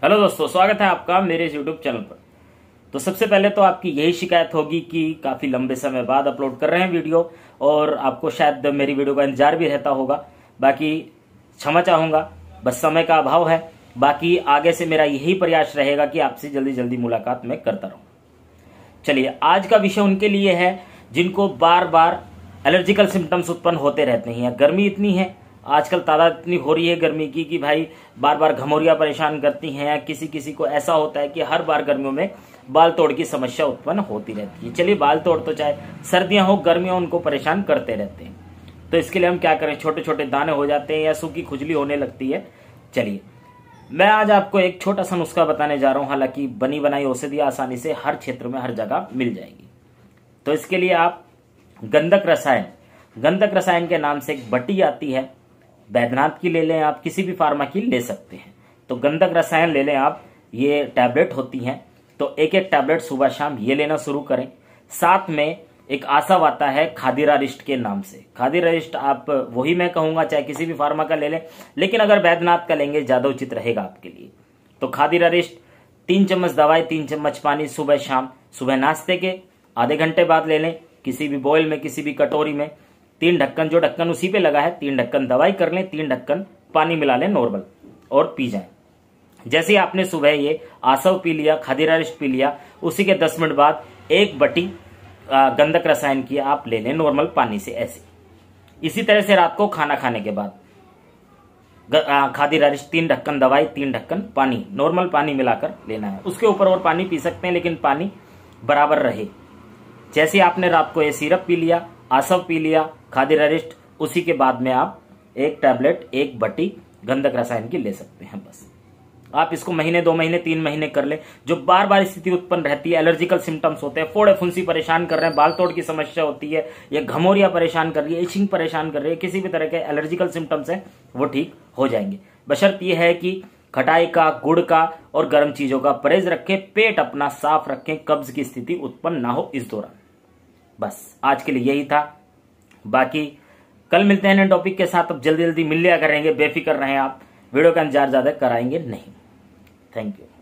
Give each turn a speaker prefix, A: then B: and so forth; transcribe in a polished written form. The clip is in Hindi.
A: हेलो दोस्तों, स्वागत है आपका मेरे इस यूट्यूब चैनल पर। तो सबसे पहले तो आपकी यही शिकायत होगी कि काफ़ी लंबे समय बाद अपलोड कर रहे हैं वीडियो और आपको शायद मेरी वीडियो का इंतजार भी रहता होगा। बाकी क्षमा चाहूँगा, बस समय का अभाव है। बाकी आगे से मेरा यही प्रयास रहेगा कि आपसे जल्दी जल्दी मुलाकात मैं करता रहूँ। चलिए, आज का विषय उनके लिए है जिनको बार बार एलर्जिकल सिम्टम्स उत्पन्न होते रहते हैं। गर्मी इतनी है आजकल, तादाद इतनी हो रही है गर्मी की कि भाई बार बार घमौरियां परेशान करती हैं, या किसी किसी को ऐसा होता है कि हर बार गर्मियों में बाल तोड़ की समस्या उत्पन्न होती रहती है। चलिए, बाल तोड़ तो चाहे सर्दियां हो गर्मियां उनको परेशान करते रहते हैं। तो इसके लिए हम क्या करें, छोटे छोटे दाने हो जाते हैं या सूखी खुजली होने लगती है। चलिए, मैं आज आपको एक छोटा सा नुस्खा बताने जा रहा हूं। हालांकि बनी बनाई औषधियां आसानी से हर क्षेत्र में हर जगह मिल जाएगी। तो इसके लिए आप गंधक रसायन के नाम से एक बटी आती है, बैद्यनाथ की ले लें, आप किसी भी फार्मा की ले सकते हैं। तो गंधक रसायन ले लें आप, ये टैबलेट होती हैं। तो एक एक टैबलेट सुबह शाम ये लेना शुरू करें। साथ में एक आसव आता है खादिरारिस्ट के नाम से। खादिरारिस्ट आप वही मैं कहूंगा, चाहे किसी भी फार्मा का ले लें, लेकिन अगर बैद्यनाथ का लेंगे ज्यादा उचित रहेगा आपके लिए। तो खादिरारिस्ट 3 चम्मच दवाई 3 चम्मच पानी सुबह शाम, सुबह नाश्ते के आधे घंटे बाद ले लें। किसी भी बॉयल में, किसी भी कटोरी में 3 ढक्कन, जो ढक्कन उसी पे लगा है 3 ढक्कन दवाई कर लें, 3 ढक्कन पानी मिला लें नॉर्मल, और पी जाएं। जैसे ही आपने सुबह ये आसव पी लिया, खादिरारिस्ट पी लिया, उसी के 10 मिनट बाद एक बटी गंधक रसायन की आप ले लें नॉर्मल पानी से। ऐसे इसी तरह से रात को खाना खाने के बाद खादिरारिस्ट 3 ढक्कन दवाई 3 ढक्कन पानी, नॉर्मल पानी मिलाकर लेना है। उसके ऊपर और पानी पी सकते हैं, लेकिन पानी बराबर रहे। जैसे आपने रात को ये सिरप पी लिया, आसव पी लिया, खादिरारिस्ट, उसी के बाद में आप एक टैबलेट एक बटी गंधक रसायन की ले सकते हैं। बस आप इसको महीने 2 महीने 3 महीने कर ले। जो बार बार स्थिति उत्पन्न रहती है, एलर्जिकल सिम्टम्स होते हैं, फोड़े फुंसी परेशान कर रहे हैं, बाल तोड़ की समस्या होती है, या घमौरियां परेशान कर रही है, इचिंग परेशान कर रही है, किसी भी तरह के एलर्जिकल सिम्टम्स है वो ठीक हो जाएंगे। बशर्त यह है कि खटाई का, गुड़ का और गर्म चीजों का परहेज रखें, पेट अपना साफ रखें, कब्ज की स्थिति उत्पन्न ना हो इस दौरान। बस आज के लिए यही था। बाकी कल मिलते हैं नए टॉपिक के साथ। अब जल्दी जल्दी मिल लिया करेंगे, बेफिक्र रहें आप, वीडियो का इंतजार ज्यादा कराएंगे नहीं। Thank you.